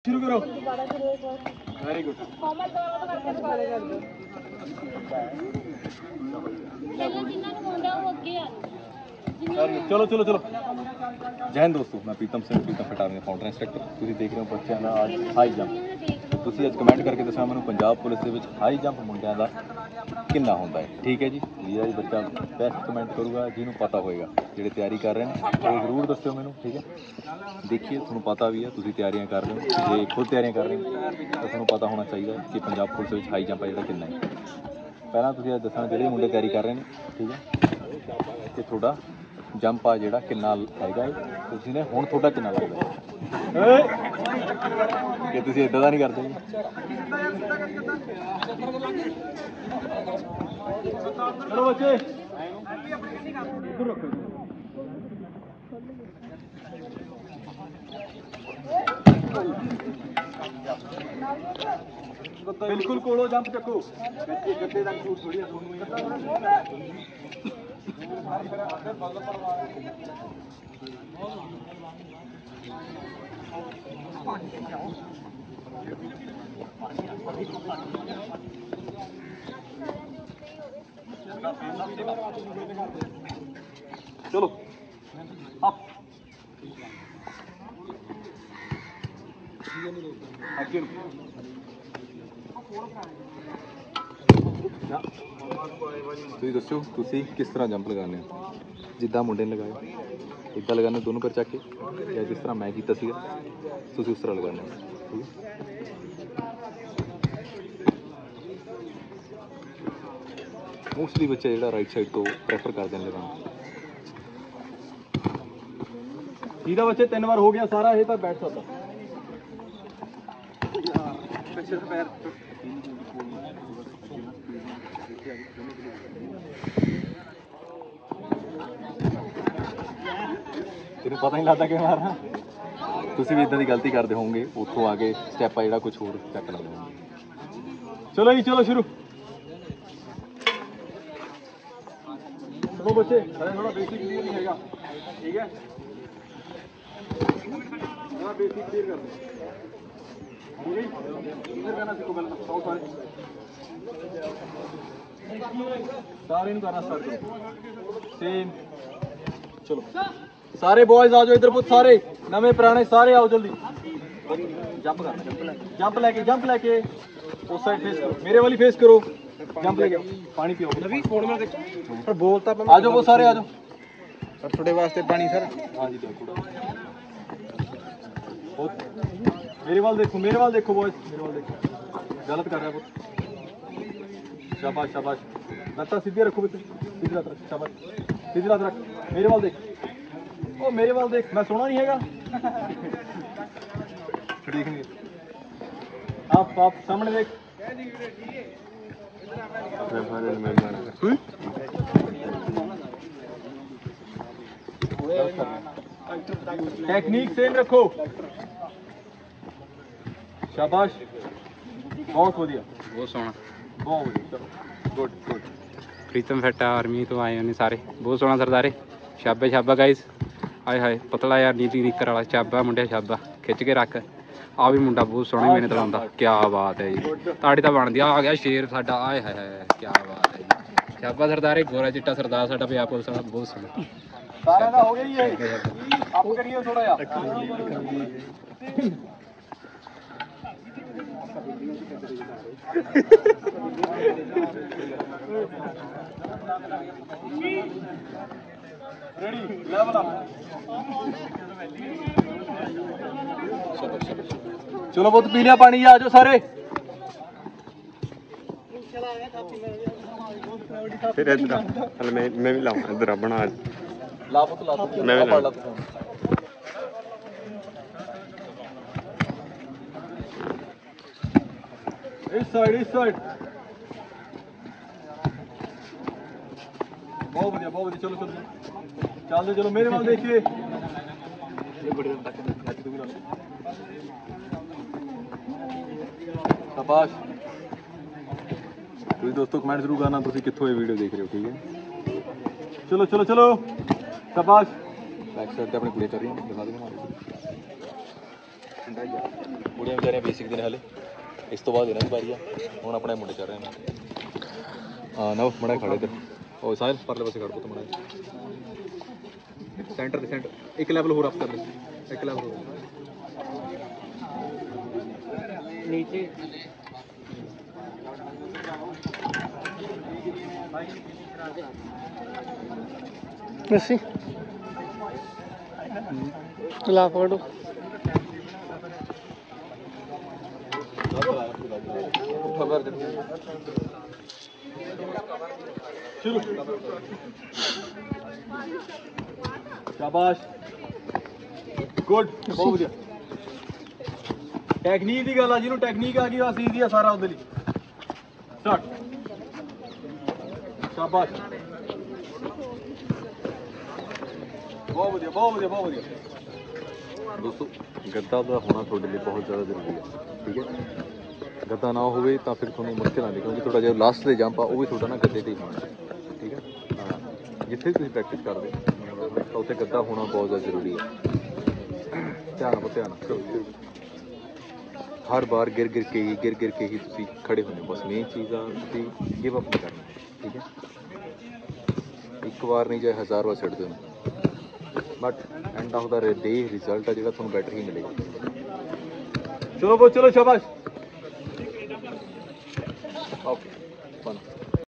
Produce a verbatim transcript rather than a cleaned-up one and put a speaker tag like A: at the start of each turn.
A: शुरू करो। Very good. चलो चलो चलो। जय हिंद दोस्तों, मैं प्रीतम सिंह प्रीतम फटावे फाउंडर इंस्ट्रक्टर। तुसीं देख रहे हो बच्चों का आज हाई जंप। तुसीं अज कमेंट करके दसो मैनूं पंजाब पुलिस दे विच हाई जंप मुंडियां दा किन्ना होंदा है। ठीक है जी, ये जी बच्चा बेस्ट कमेंट करूँगा जिन्होंने पता होएगा। जिहड़े तैयारी कर रहे हैं वो जरूर दस्सिओ मैनूं। ठीक है, देखिए तुहानूं पता भी है, तुसीं तैयारियां कर रहे हो, जे खुद तैयारियां कर रहे हो तो तुहानूं पता होना चाहिए कि पंजाब पुलिस विच हाई जंप है जिहड़ा किन्ना है। पहलां तुसीं अज दसना जिहड़े मुंडे तैयारी कर रहे हैं, ठीक है, कि तुहाडा जंप आ जिहड़ा किन्ना हैगा है, तुसीं ने हुण तुहाडा किन्ना लगदा है कि तुसीं इदां दा नहीं करदे। चलो बच्चे इधर रखो। बिल्कुल कोलो जंप चको। गड्ढे गड्ढे तक छूट थोड़ी चलो अप अगे तुसीं दस्सो तुसीं किस तरह जंप लगाने हो। जिद्दां मुंडे ने लगाया इदां लगाने दोनों पर चक के, या जिस तरह मैं कीता सीगा तुसीं उस तरह लगाने हो। मोस्टली बच्चे जिहड़ा राइट साइड तो प्रैफर करते हैं लगाना। ठीक है बच्चे, तीन बार हो गया सारा, ये तो बैठ सकता। तेन पता नहीं लगता कि मारना। तुसीं भी इदां दी गलती करते होंगे, उत्थों आके स्टैप आ जिहड़ा कुछ होर चक लेंगे। चलो जी चलो शुरू। चलो बच्चे, अरे थोड़ा बेसिक क्लियर नहीं हैगा। ठीक है, थोड़ा बेसिक क्लियर कर दो। क्लियर करना सीखो पहले। सौ सारे सारे नहीं करना स्टार्ट करो। सेम चलो सारे बॉयज आ जाओ इधर। पुत सारे नवे पुराने सारे आओ जल्दी। जंप करना, जंप लेके जंप लेके उस साइड फेस करो, मेरे वाली फेस करो। जंप लेके पानी पियो। पर बोलता आ जाओ वो सारे आ जाओ। सर थोड़े वास्ते पानी सर। हाँ जी मेरे वाल देखो, मेरे वाल देखो बॉयज, मेरे वाल देखो। गलत कर रहा है वो। शाबाश शाबाश, लत्ता सीधी रखो बेटे, सीधी लत रख। शाबाश सीधी लत रख। मेरे वाल देख, ओ मेरे वाल देख, मैं सोना नहीं हैगा। फिर देखेंगे आप आप सामने देख। टेक्निक सेम रखो। शाबाश बहुत बढ़िया,
B: बहुत सोहना,
A: बहुत बढ़िया। Good good.
B: प्रीतम फैट आर्मी तो आए ने सारे, बहुत सोहना सरदारे। शाबा शाबा गाइस। हाय हाय पतला यार नीली निकर वाला शाबा मुंडे, शाबा खिच के रख। आ भी मुंडा बहुत सोहनी मेहनत लाउंदा। क्या बात है जी, ताड़ी तो बनदी। आ गया शेर साडा। आए हाय हाय क्या बात है जी। शाबा सरदारे, गोरा चिट्टा सरदार साडा पंजाब पुलिस वाला, बहुत सोहना।
A: सारा का हो गया ये। आप करिए थोड़ा यार। Ready level up. चलो बहुत पी लिया पानी, आ जाओ सारे।
C: फिर इधर चल, मैं मैं भी लाऊं इधर बना।
A: ला पुत ला,
C: मैं भी
A: पढ़ ला। इस साइड इस साइड। बहुत बढ़िया बहुत बढ़िया। चलो चलो चल चलो, मेरे वाल देखिए। शाबाश। तुम दोस्तों कमेंट जरूर करना तुम कितों ये वीडियो देख रहे हो। ठीक है, चलो चलो चलो शाबाश। बैक साइड पे अपनी प्ले कर रही है, दिखा देंगे हमारे। ਕੁੜੀਆਂ ਵਿਚਾਰੀਆਂ ਬੇਸਿਕ ਦੇ ਨੇ ਹਲੇ, ਇਸ ਤੋਂ ਬਾਅਦ ਇਹਨਾਂ ਦੀ ਵਾਰੀ ਆ। ਹੁਣ ਆਪਣੇ ਮੁੰਡੇ ਚੱਲ ਰਹੇ ਨੇ। ਹਾਂ ਨਵ ਮੜਾ ਖੜੇ ਤੇ ਉਹ ਸਾਹਿਲ ਪਰਲੇ ਪਾਸੇ ਖੜ ਪੁੱਤ ਮੜਾ ਸੈਂਟਰ ਦੇ ਸੈਂਟਰ ਇੱਕ ਲੈਵਲ ਹੋਰ ਅਪ ਕਰ ਲੈ, ਇੱਕ ਲੈਵਲ ਹੋਰ ਨੀਚੇ।
D: ਅਸੀਂ ਲਾ ਫੋਟੋ
A: ਖਬਰ ਸ਼ੁਰੂ। ਸ਼ਾਬਾਸ਼, ਗੁੱਡ, ਬਹੁਤ ਵਧੀਆ। ਟੈਕਨੀਕ ਦੀ ਗੱਲ ਆ, ਜਿਹਨੂੰ ਟੈਕਨੀਕ ਆ ਗਈ ਬਸ ਈਜ਼ੀ ਆ ਸਾਰਾ ਉਹਦੇ ਲਈ। ਸਟਾਰਟ। ਸ਼ਾਬਾਸ਼, ਬਹੁਤ ਵਧੀਆ ਬਹੁਤ ਵਧੀਆ ਬਹੁਤ ਵਧੀਆ। ਦੋਸਤੋ ਗੱਦਾ ਦਾ ਹੋਣਾ ਤੁਹਾਡੇ ਲਈ ਬਹੁਤ ਜ਼ਿਆਦਾ ਜ਼ਰੂਰੀ ਹੈ, ਠੀਕ ਹੈ। ਗੱਦਾ ਨਾ ਹੋਵੇ ਤਾਂ ਫਿਰ ਤੁਹਾਨੂੰ ਮੁਸ਼ਕਿਲ ਆਉਂਦੀ, ਕਿਉਂਕਿ ਤੁਹਾਡਾ ਜਿਹੜਾ ਲਾਸਟ ਦੇ ਜੰਪ ਆ ਉਹ ਵੀ ਤੁਹਾਡਾ ਨਾ ਗੱਦੇ 'ਤੇ ਹੀ ਹੋਣਾ, ਠੀਕ ਹੈ। ਹਾਂ, ਜਿੱਥੇ ਤੁਸੀਂ ਪ੍ਰੈਕਟਿਸ ਕਰਦੇ ਤਾਂ ਉੱਥੇ ਗੱਦਾ ਹੋਣਾ ਬਹੁਤ ਜ਼ਿਆਦਾ ਜ਼ਰੂਰੀ ਹੈ। ਧਿਆਨ ਨਾਲ ਧਿਆਨ ਨਾਲ ਹਰ ਵਾਰ ਗਿਰ ਗਿਰ ਕੇ ਹੀ ਗਿਰ ਗਿਰ ਕੇ ਹੀ ਤੁਸੀਂ ਖੜੇ ਹੁੰਦੇ ਹੋ। ਬਸ ਮੇਨ ਚੀਜ਼ ਆ ਤੁਸੀਂ ਗਿਵ ਅਪ ਨਹੀਂ ਕਰਨਾ, ਠੀਕ ਹੈ। ਇੱਕ ਵਾਰ ਨਹੀਂ ਚਾਹੇ ਹਜ਼ਾਰ ਵਾਰ ਛੱਡ ਦਿਓ, but end of the day result ਆ ਜਿਹੜਾ ਤੁਹਾਨੂੰ ਬੈਟਰ ਹੀ ਮਿਲੇਗਾ। ਚਲੋ ਬੋ ਚਲੋ, ਸ਼ਾਬਾਸ਼। ਓਕੇ,